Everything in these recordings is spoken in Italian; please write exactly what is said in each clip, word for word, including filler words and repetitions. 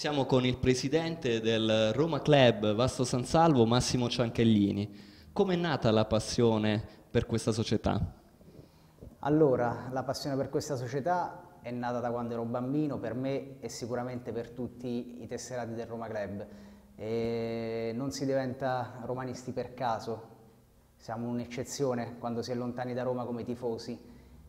Siamo con il presidente del Roma Club Vasto San Salvo, Massimo Cianchellini. Come è nata la passione per questa società? Allora, la passione per questa società è nata da quando ero bambino, per me e sicuramente per tutti i tesserati del Roma Club. E non si diventa romanisti per caso, siamo un'eccezione quando si è lontani da Roma come tifosi.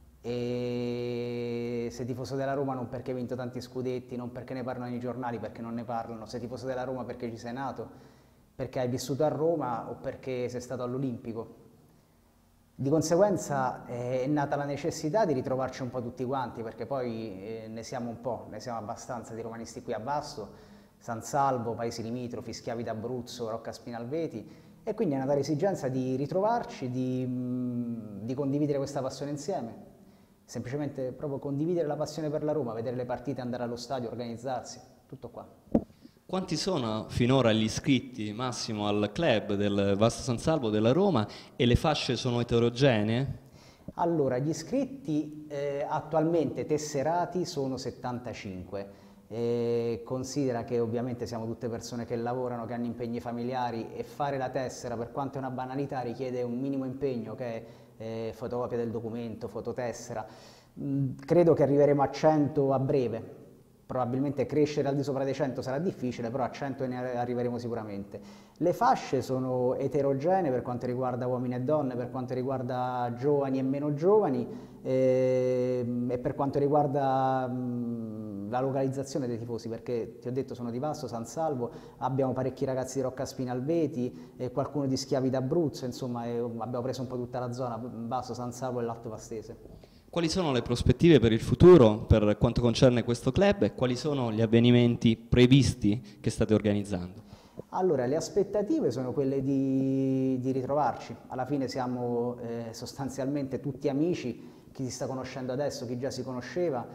E sei tifoso della Roma non perché hai vinto tanti scudetti, non perché ne parlano i giornali, perché non ne parlano, sei tifoso della Roma perché ci sei nato, perché hai vissuto a Roma o perché sei stato all'Olimpico. Di conseguenza eh, è nata la necessità di ritrovarci un po' tutti quanti, perché poi eh, ne siamo un po', ne siamo abbastanza di romanisti qui a Vasto, San Salvo, paesi limitrofi, Schiavi d'Abruzzo, Rocca Spinalveti, e quindi è nata l'esigenza di ritrovarci, di, mh, di condividere questa passione insieme. Semplicemente proprio condividere la passione per la Roma, vedere le partite, andare allo stadio, organizzarsi, tutto qua. Quanti sono finora gli iscritti, Massimo, al club del Vasto San Salvo della Roma e le fasce sono eterogenee? Allora, gli iscritti eh, attualmente tesserati sono settantacinque. Eh, considera che ovviamente siamo tutte persone che lavorano, che hanno impegni familiari e fare la tessera, per quanto è una banalità, richiede un minimo impegno che è eh, fotocopia del documento, fototessera. Mm, credo che arriveremo a cento a breve. Probabilmente crescere al di sopra dei cento sarà difficile, però a cento ne arriveremo sicuramente. Le fasce sono eterogenee per quanto riguarda uomini e donne, per quanto riguarda giovani e meno giovani eh, e per quanto riguarda mh, la localizzazione dei tifosi, perché ti ho detto sono di Vasto, San Salvo, abbiamo parecchi ragazzi di Rocca Spinalveti e qualcuno di Schiavi d'Abruzzo, insomma eh, abbiamo preso un po' tutta la zona, Vasto, San Salvo e l'Alto Vastese. Quali sono le prospettive per il futuro per quanto concerne questo club e quali sono gli avvenimenti previsti che state organizzando? Allora, le aspettative sono quelle di, di ritrovarci. Alla fine siamo eh, sostanzialmente tutti amici, chi si sta conoscendo adesso, chi già si conosceva,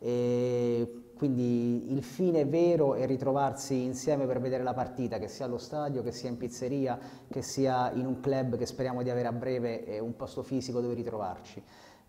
e quindi il fine vero è ritrovarsi insieme per vedere la partita, che sia allo stadio, che sia in pizzeria, che sia in un club che speriamo di avere a breve e un posto fisico dove ritrovarci.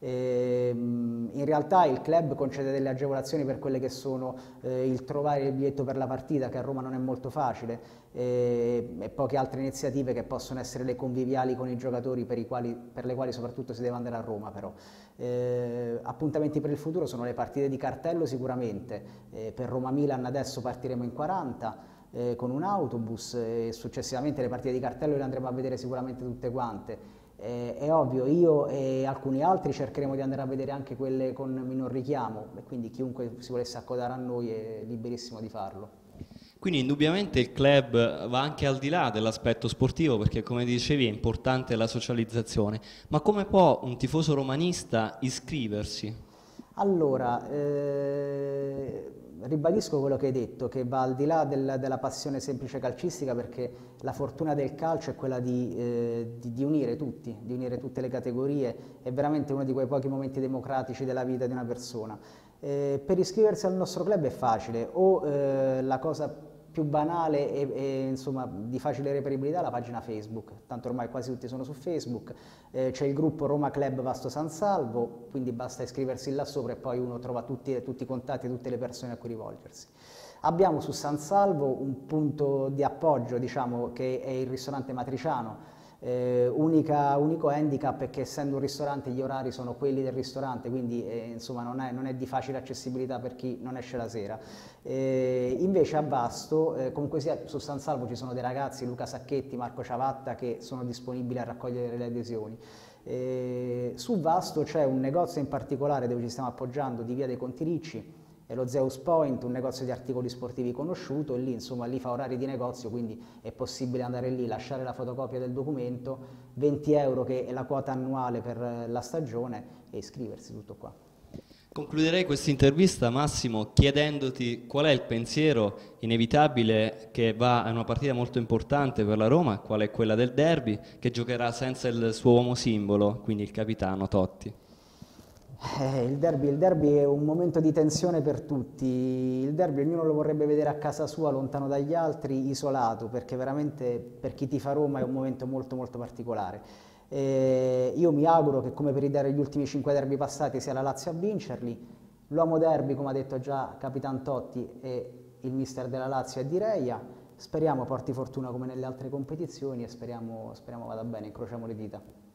In realtà il club concede delle agevolazioni per quelle che sono eh, il trovare il biglietto per la partita, che a Roma non è molto facile, e, e poche altre iniziative che possono essere le conviviali con i giocatori per, i quali, per le quali soprattutto si deve andare a Roma. Però eh, appuntamenti per il futuro sono le partite di cartello sicuramente, eh, per Roma-Milan adesso partiremo in quaranta eh, con un autobus e successivamente le partite di cartello le andremo a vedere sicuramente tutte quante. Eh, è ovvio, io e alcuni altri cercheremo di andare a vedere anche quelle con minor richiamo e quindi chiunque si volesse accodare a noi è liberissimo di farlo. Quindi indubbiamente il club va anche al di là dell'aspetto sportivo perché come dicevi è importante la socializzazione, ma come può un tifoso romanista iscriversi? Allora, eh, ribadisco quello che hai detto, che va al di là del, della passione semplice calcistica, perché la fortuna del calcio è quella di, eh, di, di unire tutti, di unire tutte le categorie, è veramente uno di quei pochi momenti democratici della vita di una persona. Eh, per iscriversi al nostro club è facile, o eh, la cosa più banale e, e insomma di facile reperibilità la pagina Facebook, tanto ormai quasi tutti sono su Facebook, eh, c'è il gruppo Roma Club Vasto San Salvo, quindi basta iscriversi là sopra e poi uno trova tutti, tutti i contatti e tutte le persone a cui rivolgersi. Abbiamo su San Salvo un punto di appoggio, diciamo, che è il ristorante Matriciano. Eh, unica, unico handicap è che essendo un ristorante gli orari sono quelli del ristorante, quindi eh, insomma non è, non è di facile accessibilità per chi non esce la sera. Eh, invece a Vasto, eh, comunque sia, su San Salvo ci sono dei ragazzi, Luca Sacchetti, Marco Ciavatta, che sono disponibili a raccogliere le adesioni. Eh, su Vasto c'è un negozio in particolare dove ci stiamo appoggiando di Via dei Conti Ricci, è lo Zeus Point, un negozio di articoli sportivi conosciuto, e lì insomma lì fa orari di negozio, quindi è possibile andare lì, lasciare la fotocopia del documento, venti euro che è la quota annuale per la stagione e iscriversi, tutto qua. Concluderei questa intervista, Massimo, chiedendoti qual è il pensiero inevitabile che va a una partita molto importante per la Roma, qual è quella del derby, che giocherà senza il suo uomo simbolo, quindi il capitano Totti. Eh, il derby, il derby è un momento di tensione per tutti, il derby ognuno lo vorrebbe vedere a casa sua, lontano dagli altri, isolato, perché veramente per chi tifa Roma è un momento molto molto particolare. Eh, io mi auguro che come per gli ultimi cinque derby passati sia la Lazio a vincerli, l'uomo derby, come ha detto già Capitan Totti, è il mister della Lazio è Di Reia, speriamo porti fortuna come nelle altre competizioni e speriamo, speriamo vada bene, incrociamo le dita.